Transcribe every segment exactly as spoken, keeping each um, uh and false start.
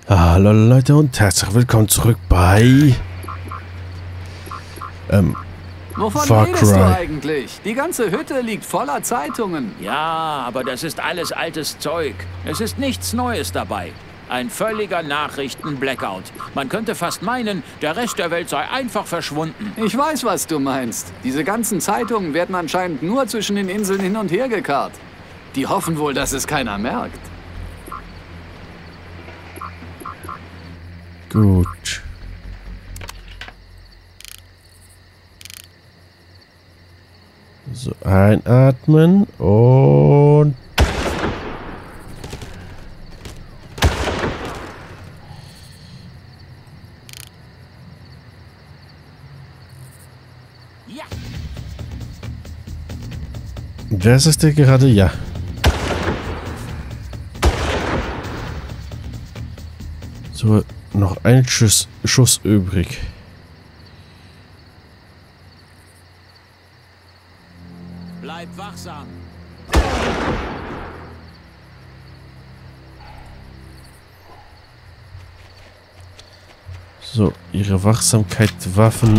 Hallo Leute und herzlich willkommen zurück bei ähm, Wovon Far redest du Cry. eigentlich? Die ganze Hütte liegt voller Zeitungen. Ja, aber das ist alles altes Zeug. Es ist nichts Neues dabei. Ein völliger Nachrichten-Blackout. Man könnte fast meinen, der Rest der Welt sei einfach verschwunden. Ich weiß, was du meinst. Diese ganzen Zeitungen werden anscheinend nur zwischen den Inseln hin und her gekarrt. Die hoffen wohl, dass es keiner merkt. Gut. So, einatmen und... Ja. Wer ist es denn gerade? Ja. So, noch ein Schuss, Schuss übrig. Bleib wachsam. So, ihre Wachsamkeit, Waffen...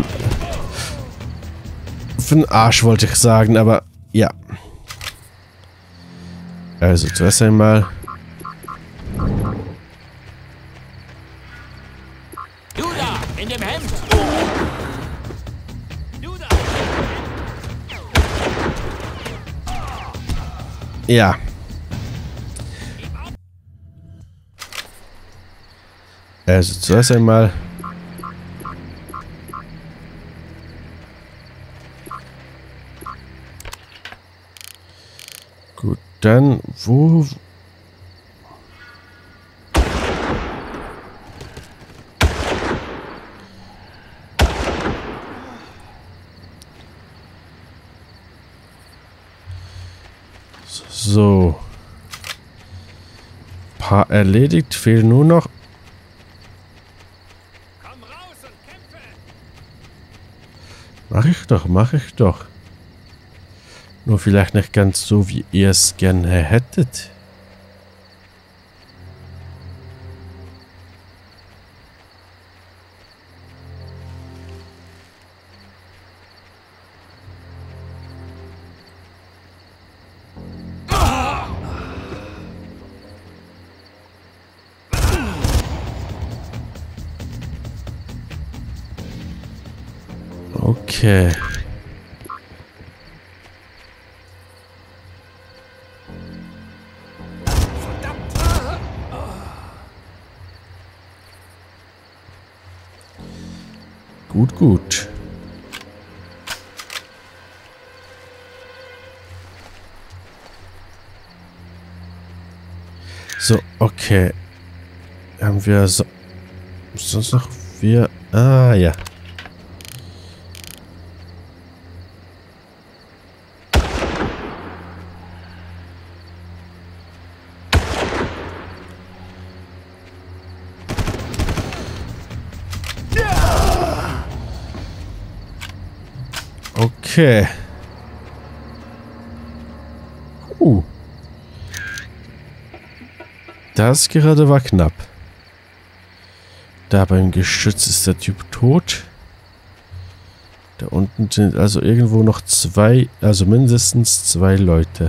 Für den Arsch wollte ich sagen, aber ja. Also, zuerst einmal... Du da, in dem Hemd. Du da. Ja. Also, zuerst einmal... Gut, dann, wo... So. Paar erledigt, fehlen nur noch. Komm raus und kämpfe. Mach ich doch, mach ich doch. Nur vielleicht nicht ganz so, wie ihr es gerne hättet. Okay. Gut, gut. So, okay. Haben wir so... Sonst noch wir... Ah, ja. Okay. Uh. Das gerade war knapp. Da beim Geschütz ist der Typ tot. Da unten sind also irgendwo noch zwei, also mindestens zwei Leute.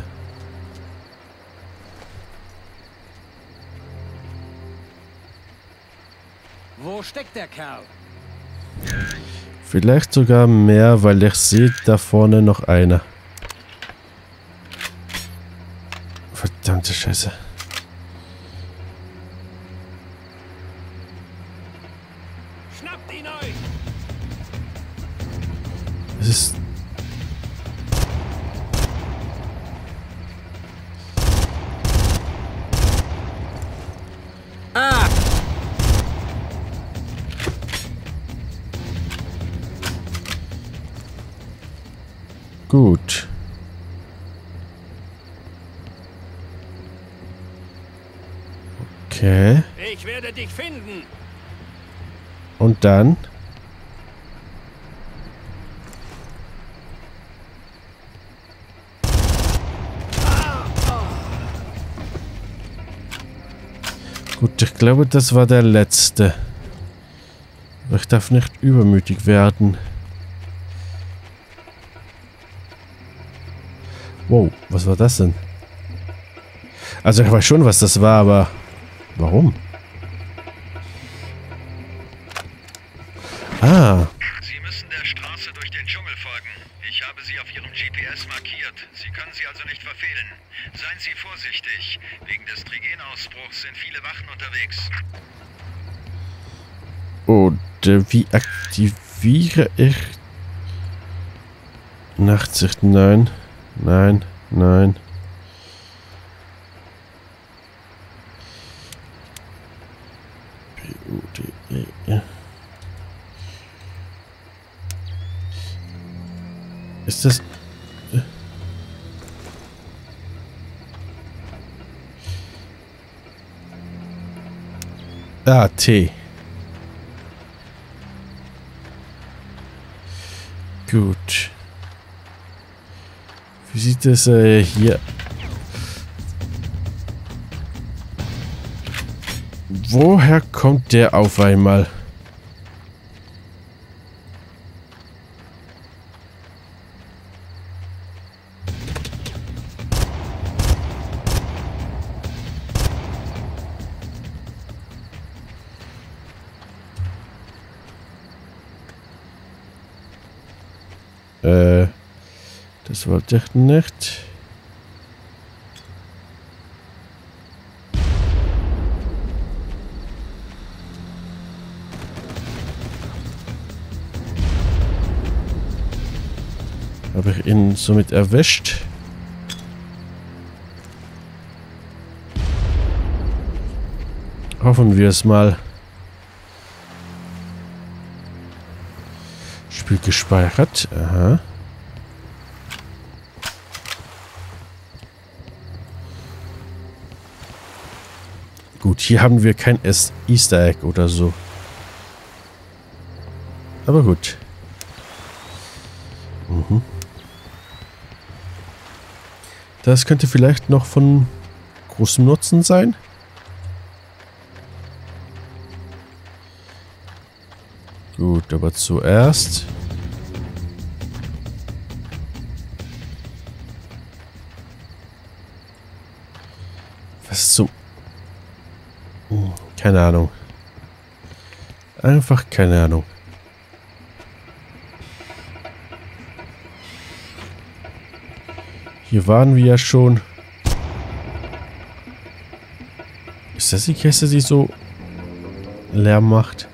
Wo steckt der Kerl? Vielleicht sogar mehr, weil ich sehe da vorne noch einer. Verdammte Scheiße. Schnappt ihn euch! Es ist... Ah! Gut. Okay. Ich werde dich finden. Und dann? Gut, ich glaube, das war der letzte. Aber ich darf nicht übermütig werden. Wow, was war das denn? Also ich weiß schon, was das war, aber warum? Ah. Sie müssen der Straße durch den Dschungel folgen. Ich habe sie auf Ihrem G P S markiert. Sie können sie also nicht verfehlen. Seien Sie vorsichtig. Wegen des Trigenausbruchs sind viele Wachen unterwegs. Und äh, wie aktiviere ich Nachtsicht? Nein, nein, nein. P U D E. Ist das... Ah, T. Gut. Wie sieht es äh, hier... Woher kommt der auf einmal? Äh, das wollte ich nicht. Habe ich ihn somit erwischt? Hoffen wir es mal. Spiel gespeichert. Aha. Gut, hier haben wir kein Easter Egg oder so. Aber gut. Mhm. Das könnte vielleicht noch von großem Nutzen sein. Gut, aber zuerst... Was zum... Hm, keine Ahnung. Einfach keine Ahnung. Hier waren wir ja schon. Ist das die Kiste, die so Lärm macht?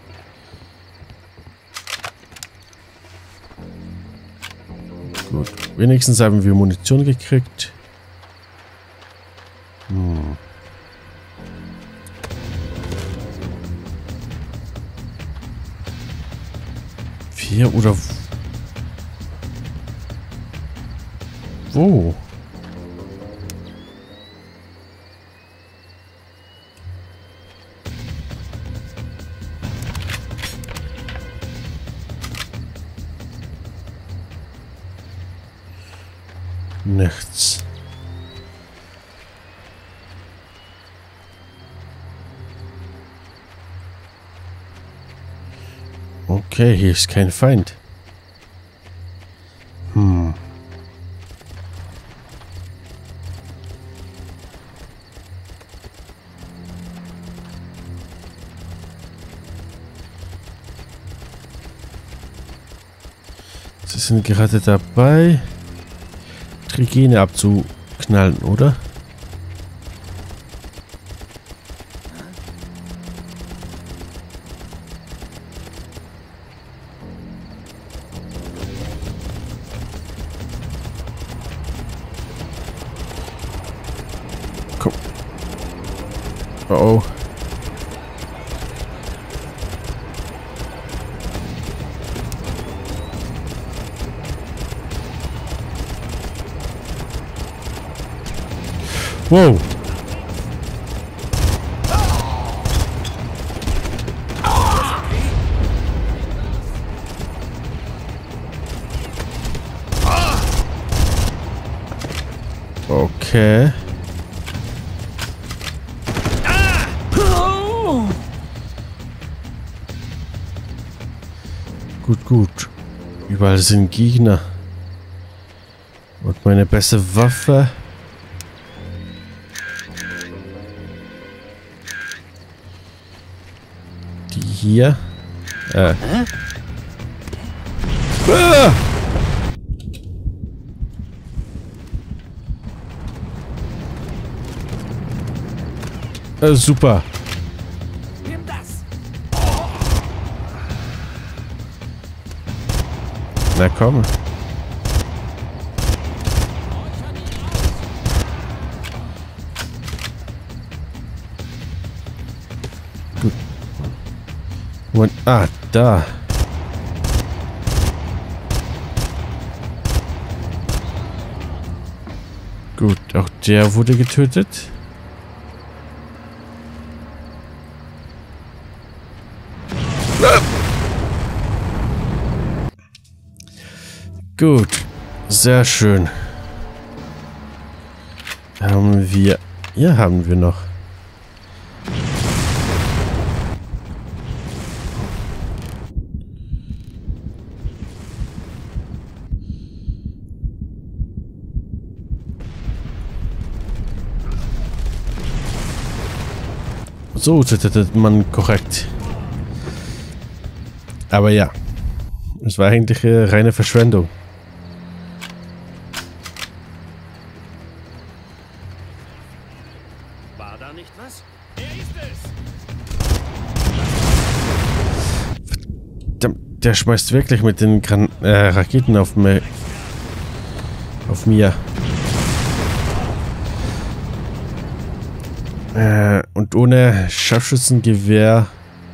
Gut. Wenigstens haben wir Munition gekriegt. Hm. Vier oder... Wo? Nichts. Okay, hier ist kein Feind. Hm. Sie sind gerade dabei, Trigene abzuknallen, oder? Komm. Oh oh. Wow. Okay. Gut, gut. Überall sind Gegner. Und meine beste Waffe. Die hier. Äh. Ah! Äh, super. Nimm das. Na komm. Gut. Und, ah, da. Gut, auch der wurde getötet. Gut, sehr schön. Haben wir... Ja, haben wir noch. So tötet man korrekt. Aber ja, es war eigentlich äh, reine Verschwendung. War da nicht was? Er ist es! Verdammt, der schmeißt wirklich mit den Gran äh, Raketen auf mir. Auf mir. Äh, und ohne Scharfschützengewehr.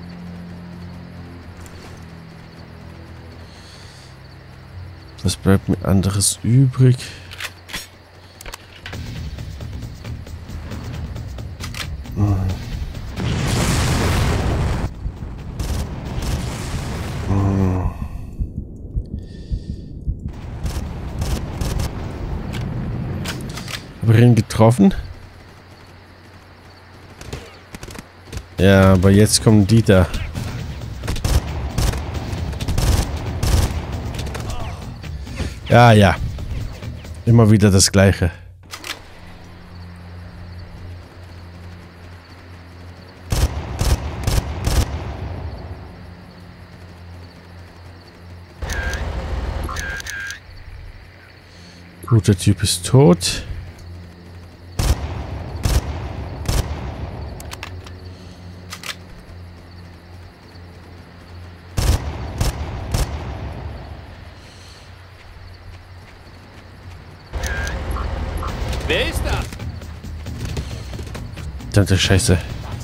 Was bleibt mir anderes übrig? Hm. Hm. Habe ich ihn getroffen? Ja, aber jetzt kommen die da. Ja, ja. Immer wieder das Gleiche. Gut, der Typ ist tot. Wer ist das? Verdammte Scheiße.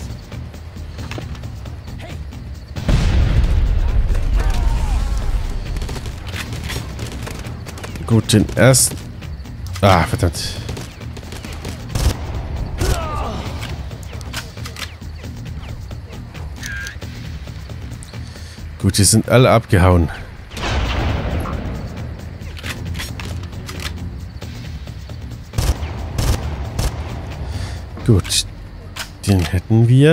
Gut, den ersten... Ah, verdammt. Gut, die sind alle abgehauen. Gut, den hätten wir.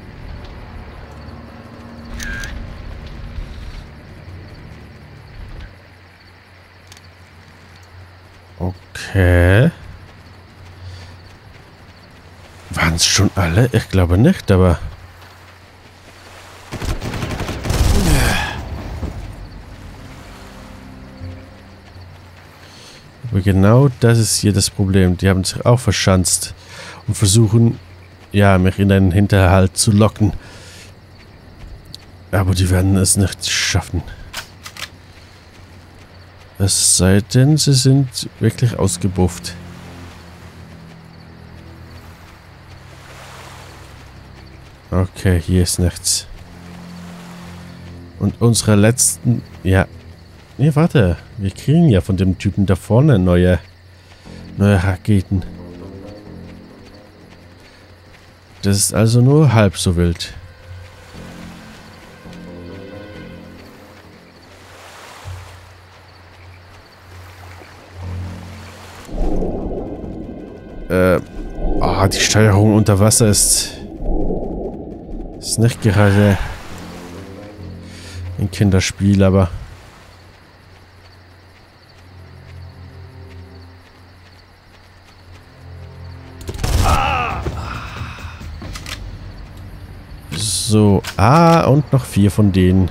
Okay. Waren es schon alle? Ich glaube nicht, aber... Aber genau das ist hier das Problem. Die haben sich auch verschanzt und versuchen, ja, mich in einen Hinterhalt zu locken. Aber die werden es nicht schaffen. Es sei denn, sie sind wirklich ausgebufft. Okay, hier ist nichts. Und unsere letzten... Ja. Nee, warte. Wir kriegen ja von dem Typen da vorne neue... neue Raketen. Das ist also nur halb so wild. Äh, oh, die Steuerung unter Wasser ist... ist nicht gerade ein Kinderspiel, aber... So, ah, und noch vier von denen.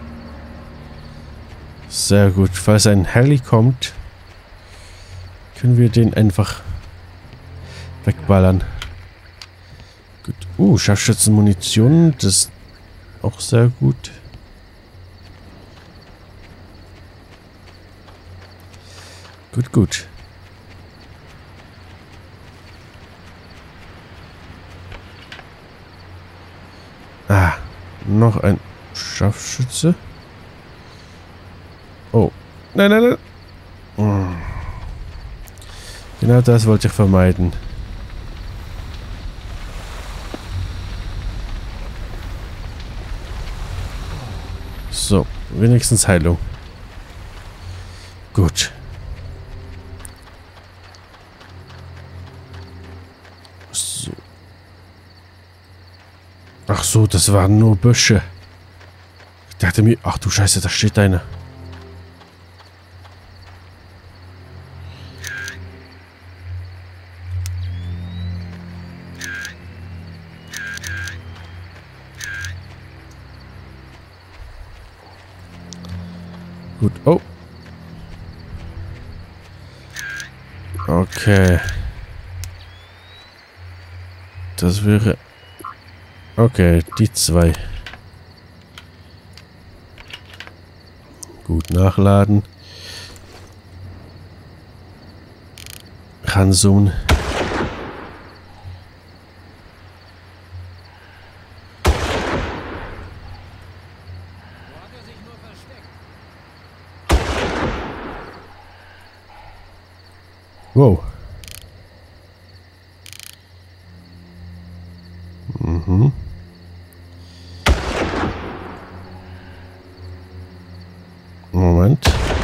Sehr gut. Falls ein Heli kommt, können wir den einfach wegballern. Gut. Uh, Scharfschützenmunition. Das ist auch sehr gut. Gut, gut. Ah, noch ein Scharfschütze. Oh. Nein, nein, nein. Genau das wollte ich vermeiden. So, wenigstens Heilung. Gut. So. Ach so, das waren nur Büsche. Ich dachte mir, ach du Scheiße, da steht einer. Gut, oh. Okay. Das wäre... Okay, die zwei. Gut, nachladen. Ranzoomen. Wow. Mhm. Moment.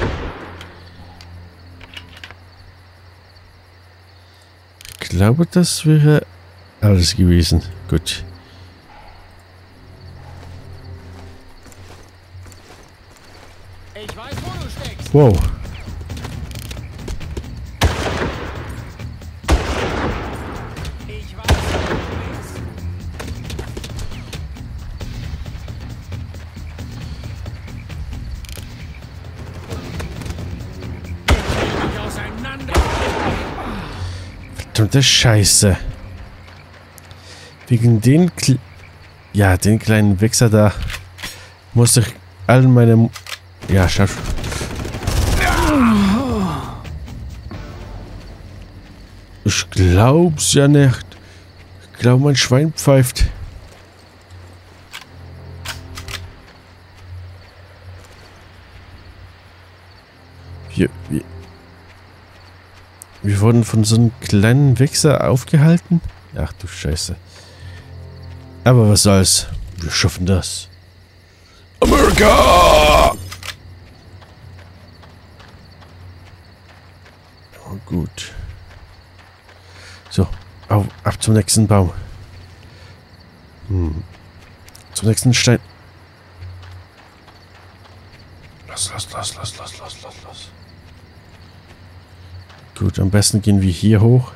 Ich glaube, das wäre alles gewesen. Gut. Ich weiß, wo du steckst. Wow. Ich weiß, wo du bist. Ich will dich auseinander. Verdammte Scheiße. Wegen den... Kle ja, den kleinen Wichser da muss ich all meine... Ja, schaff... Ich glaub's ja nicht. Ich glaube, mein Schwein pfeift. Wir, wir, wir wurden von so einem kleinen Wichser aufgehalten. Ach du Scheiße. Aber was soll's. Wir schaffen das. Amerika! Oh, gut. So, auf, ab zum nächsten Baum. Hm. Zum nächsten Stein. Los, los, los, los, los, los, los, los. Gut, am besten gehen wir hier hoch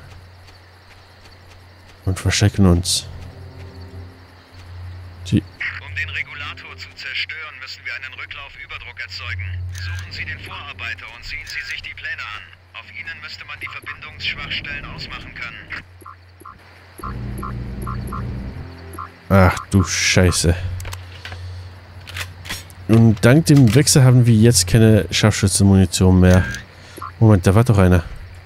und verstecken uns. Die Um den Regulator zu zerstören, müssen wir einen Rücklaufüberdruck erzeugen. Suchen Sie den Vorarbeiter und sehen Sie sich die Pläne an. Auf ihnen müsste man die Verbindungsschwachstellen ausmachen können. Ach du Scheiße. Und dank dem Wechsel haben wir jetzt keine Scharfschützenmunition mehr. Moment, da war doch einer.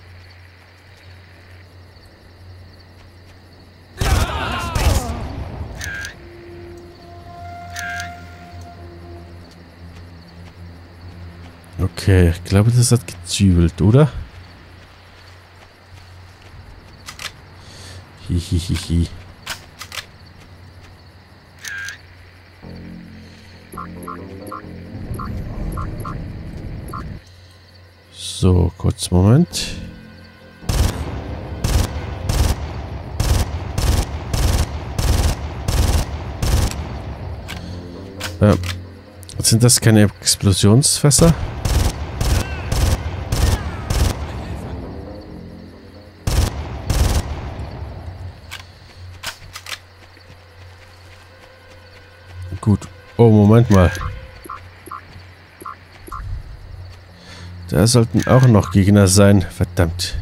Okay, ich glaube, das hat gezübelt, oder? Hihihihi. So, kurz Moment. Äh, sind das keine Explosionsfässer? Gut. Oh, Moment mal. Da sollten auch noch Gegner sein. Verdammt.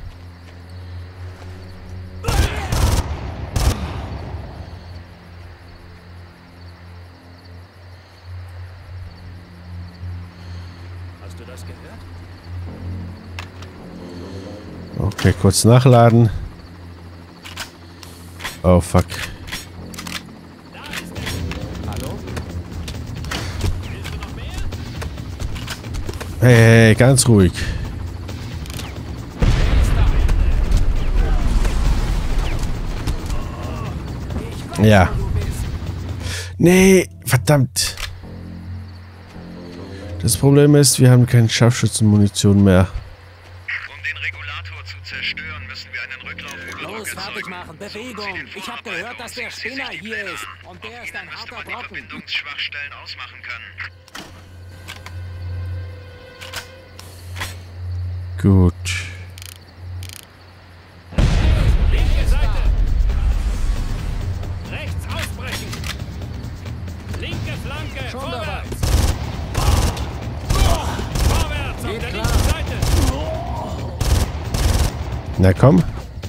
Hast du das gehört? Okay, kurz nachladen. Oh, fuck. Hey, hey, hey, ganz ruhig. Ja. Nee, verdammt. Das Problem ist, wir haben keine Scharfschützenmunition mehr. Um den Regulator zu zerstören, müssen wir einen Rücklauf über Los, Rock fertig erzeugen. machen, Bewegung. Ich habe gehört, dass der Spinner hier ist. Und der ist ein Müsste harter man die Brocken. Verbindungsschwachstellen ausmachen können. Gut. Linke Seite! Rechts ausbrechen! Linke Flanke! Schon Vorwärts! Vorwärts! Auf Geht der klar. linken Seite! Na komm.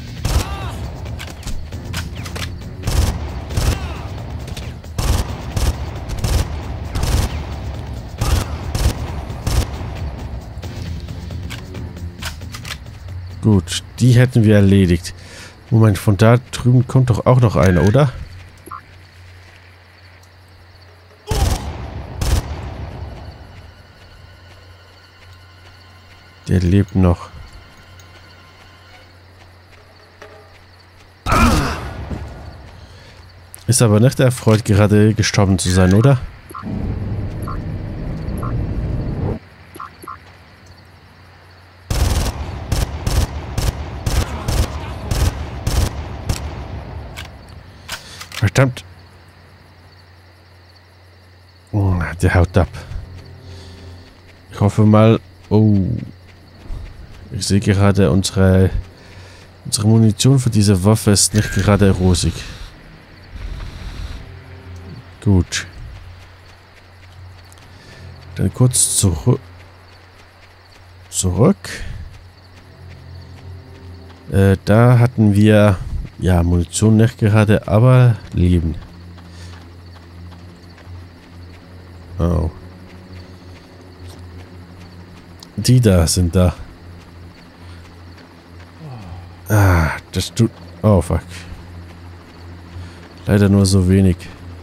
Gut, die hätten wir erledigt. Moment, von da drüben kommt doch auch noch einer, oder? Der lebt noch. Ist aber nicht erfreut, gerade gestorben zu sein, oder? Verdammt. Oh, der haut ab. Ich hoffe mal... Oh. Ich sehe gerade, unsere, unsere Munition für diese Waffe ist nicht gerade rosig. Gut. Dann kurz zurück. Zurück. Äh, da hatten wir... Ja, Munition nicht gerade, aber Leben. Oh. Die da sind da. Ah, das tut... Oh, fuck. Leider nur so wenig.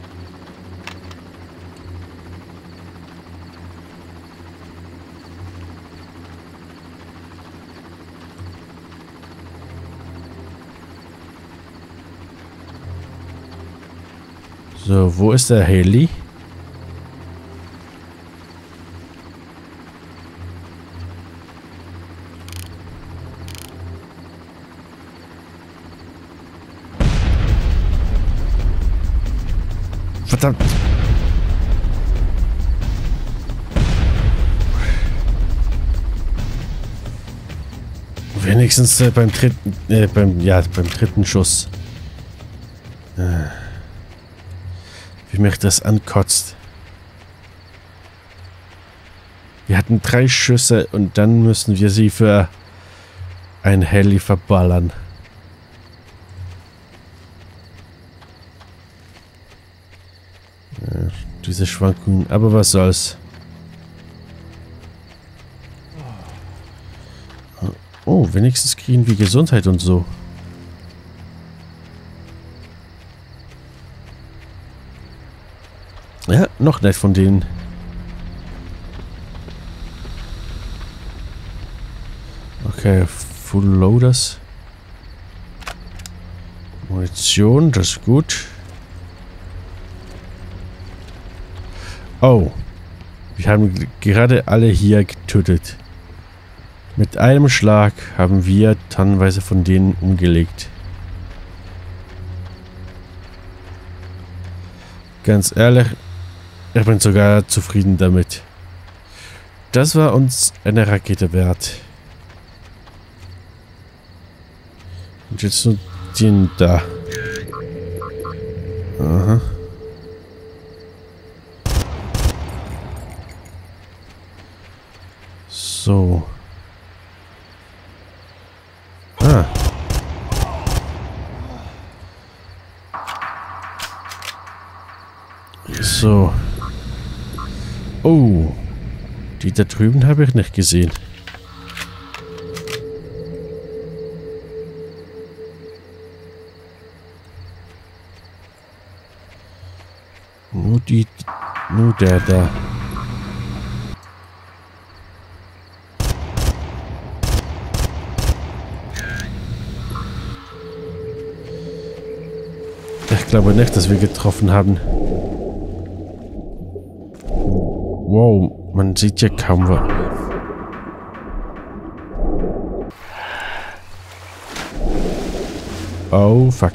So, wo ist der Heli? Verdammt. Wenigstens äh, beim dritten, äh, beim, ja, beim dritten Schuss. Äh. Wie mich das ankotzt. Wir hatten drei Schüsse und dann müssen wir sie für ein Heli verballern. Ja, diese Schwankungen, aber was soll's. Oh, wenigstens kriegen wir Gesundheit und so. Ja, noch nicht von denen. Okay, Full Loaders. Munition, das ist gut. Oh. Wir haben gerade alle hier getötet. Mit einem Schlag haben wir tonnenweise von denen umgelegt. Ganz ehrlich, ich bin sogar zufrieden damit. Das war uns eine Rakete wert. Und jetzt nur den da. Aha. So. Oh. Die da drüben habe ich nicht gesehen. Nur die... Nur der da. Ich glaube nicht, dass wir getroffen haben. Wow, man sieht ja kaum was. Oh, fuck.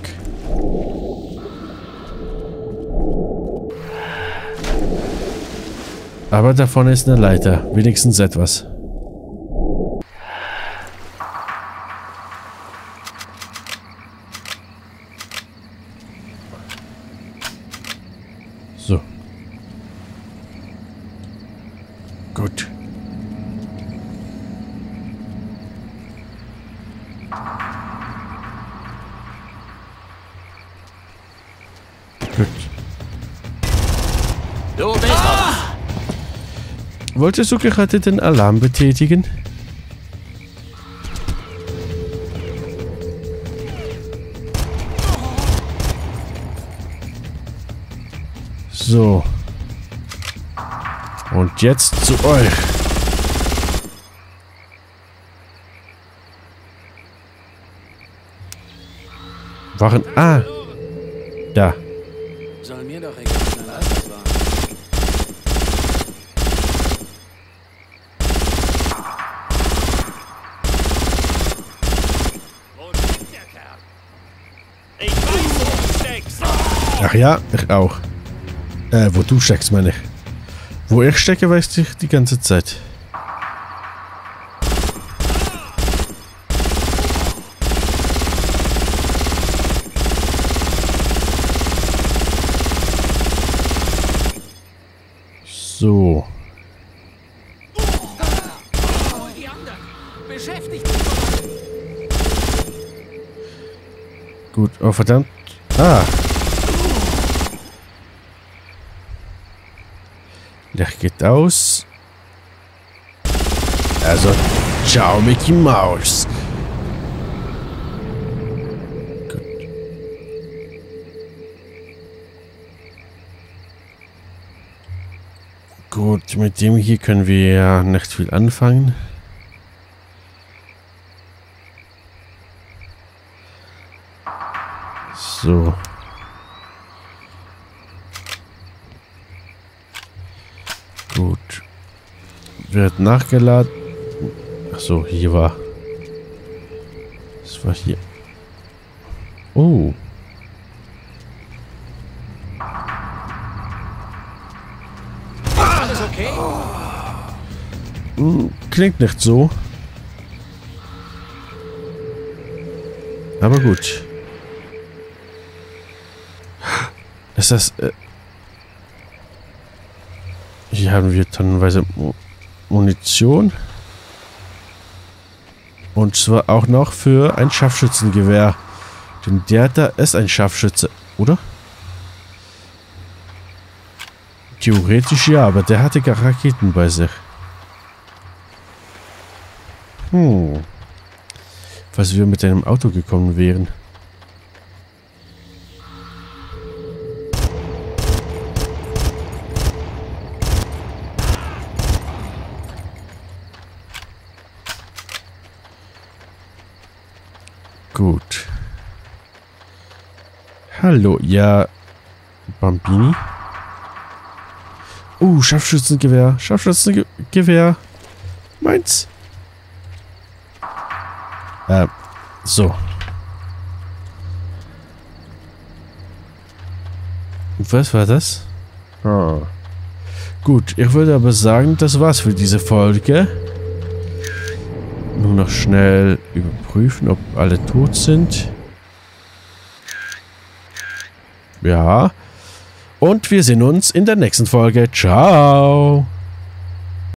Aber da vorne ist eine Leiter. Wenigstens etwas. So. Gut. Gut. Du bist ah! Wolltest du gerade den Alarm betätigen? So. Und jetzt zu euch. Waren... Ah. Da. Soll mir doch egal sein, was das war. Ich weiß, wo du steckst. Ach ja, ich auch. Äh, wo du steckst, meine ich. Wo ich stecke, weiß ich die ganze Zeit. So. Die anderen. Beschäftigt dich. Gut, oh verdammt. Ah. Licht geht aus. Also, ciao Mickey Maus. Gut. Gut, mit dem hier können wir ja nicht viel anfangen. So. Gut. Wird nachgeladen. Achso, hier war. Das war hier. Oh. Alles okay? Hm, klingt nicht so. Aber gut. Ist das... Äh Hier haben wir tonnenweise Munition. Und zwar auch noch für ein Scharfschützengewehr. Denn der da ist ein Scharfschütze, oder? Theoretisch ja, aber der hatte gar Raketen bei sich. Hm. Falls wir mit einem Auto gekommen wären. Gut. Hallo, ja. Bambini? Oh, Scharfschützengewehr. Scharfschützengewehr. Meins. Äh, so. Was war das? Ah. Gut, ich würde aber sagen, das war's für diese Folge. Nur noch schnell überprüfen, ob alle tot sind. Ja. Und wir sehen uns in der nächsten Folge. Ciao.